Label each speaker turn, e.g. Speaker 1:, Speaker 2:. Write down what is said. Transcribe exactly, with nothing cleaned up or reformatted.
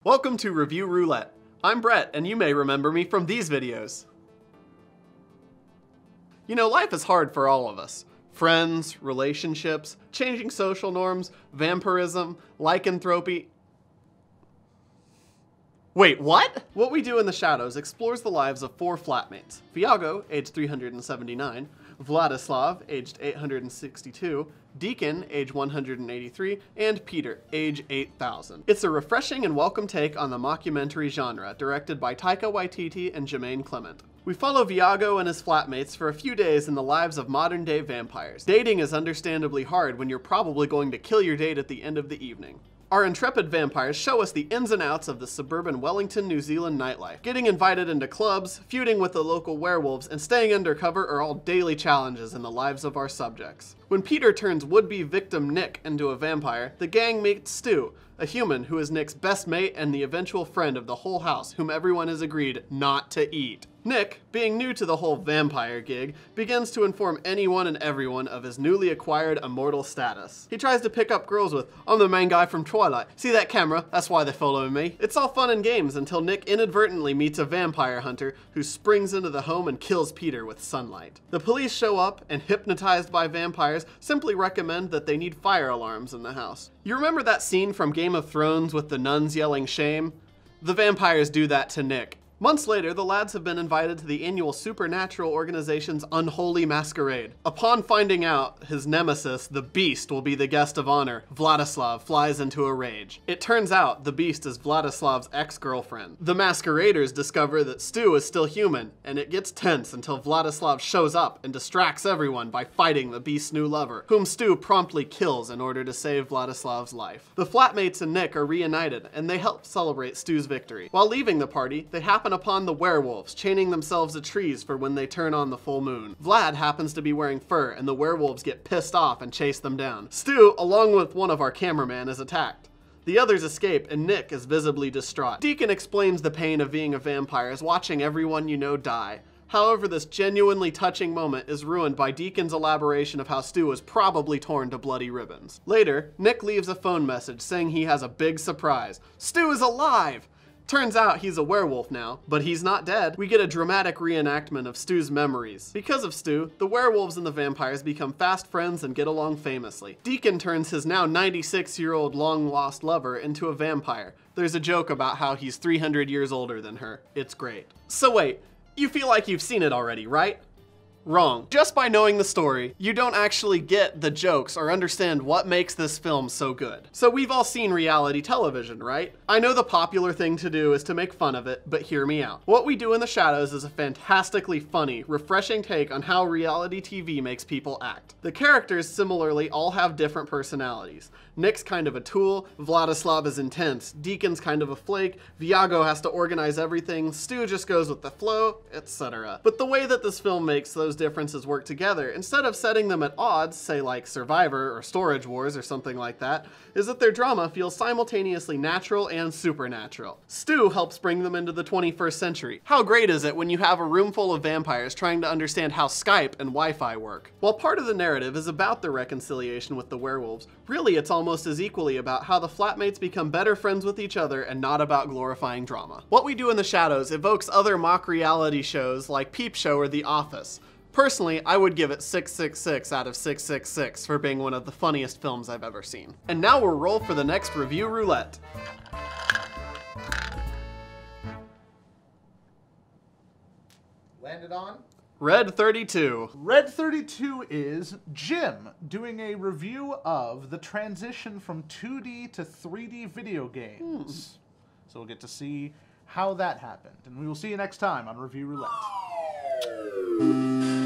Speaker 1: Welcome to Review Roulette. I'm Brett, and you may remember me from these videos. You know, life is hard for all of us. Friends, relationships, changing social norms, vampirism, lycanthropy. Wait, what? What We Do in the Shadows explores the lives of four flatmates. Viago, aged three hundred seventy-nine, Vladislav, aged eight hundred sixty-two, Deacon, age one hundred eighty-three, and Peter, age eight thousand. It's a refreshing and welcome take on the mockumentary genre, directed by Taika Waititi and Jermaine Clement. We follow Viago and his flatmates for a few days in the lives of modern-day vampires. Dating is understandably hard when you're probably going to kill your date at the end of the evening. Our intrepid vampires show us the ins and outs of the suburban Wellington, New Zealand nightlife. Getting invited into clubs, feuding with the local werewolves, and staying undercover are all daily challenges in the lives of our subjects. When Peter turns would-be victim Nick into a vampire, the gang meets Stu, a human who is Nick's best mate and the eventual friend of the whole house, whom everyone has agreed not to eat. Nick, being new to the whole vampire gig, begins to inform anyone and everyone of his newly acquired immortal status. He tries to pick up girls with, "I'm the main guy from Twilight. See that camera? That's why they're following me." It's all fun and games until Nick inadvertently meets a vampire hunter who springs into the home and kills Peter with sunlight. The police show up and, hypnotized by vampires, simply recommend that they need fire alarms in the house. You remember that scene from Game of Thrones with the nuns yelling shame? The vampires do that to Nick. Months later, the lads have been invited to the annual supernatural organization's Unholy Masquerade. Upon finding out his nemesis, the Beast, will be the guest of honor, Vladislav flies into a rage. It turns out the Beast is Vladislav's ex-girlfriend. The masqueraders discover that Stu is still human, and it gets tense until Vladislav shows up and distracts everyone by fighting the Beast's new lover, whom Stu promptly kills in order to save Vladislav's life. The flatmates and Nick are reunited, and they help celebrate Stu's victory. While leaving the party, they happen upon the werewolves, chaining themselves to trees for when they turn on the full moon. Vlad happens to be wearing fur, and the werewolves get pissed off and chase them down. Stu, along with one of our cameramen, is attacked. The others escape, and Nick is visibly distraught. Deacon explains the pain of being a vampire as watching everyone you know die. However, this genuinely touching moment is ruined by Deacon's elaboration of how Stu was probably torn to bloody ribbons. Later, Nick leaves a phone message saying he has a big surprise. Stu is alive! Turns out he's a werewolf now, but he's not dead. We get a dramatic reenactment of Stu's memories. Because of Stu, the werewolves and the vampires become fast friends and get along famously. Deacon turns his now ninety-six-year-old long-lost lover into a vampire. There's a joke about how he's three hundred years older than her. It's great. So wait, you feel like you've seen it already, right? Wrong. Just by knowing the story, you don't actually get the jokes or understand what makes this film so good. So we've all seen reality television, right? I know the popular thing to do is to make fun of it, but hear me out. What We Do in the Shadows is a fantastically funny, refreshing take on how reality T V makes people act. The characters similarly all have different personalities. Nick's kind of a tool, Vladislav is intense, Deacon's kind of a flake, Viago has to organize everything, Stu just goes with the flow, et cetera. But the way that this film makes those differences work together, instead of setting them at odds, say like Survivor or Storage Wars or something like that, is that their drama feels simultaneously natural and supernatural. Stu helps bring them into the twenty-first century. How great is it when you have a room full of vampires trying to understand how Skype and Wi-Fi work? While part of the narrative is about the reconciliation with the werewolves, really it's almost as equally about how the flatmates become better friends with each other and not about glorifying drama. What We Do in the Shadows evokes other mock reality shows like Peep Show or The Office. Personally, I would give it six six six out of six six six for being one of the funniest films I've ever seen. And now we'll roll for the next Review Roulette.
Speaker 2: Landed on?
Speaker 1: Red thirty-two.
Speaker 2: Red thirty-two is Jim doing a review of the transition from two D to three D video games. Hmm. So we'll get to see how that happened. And we will see you next time on Review Roulette.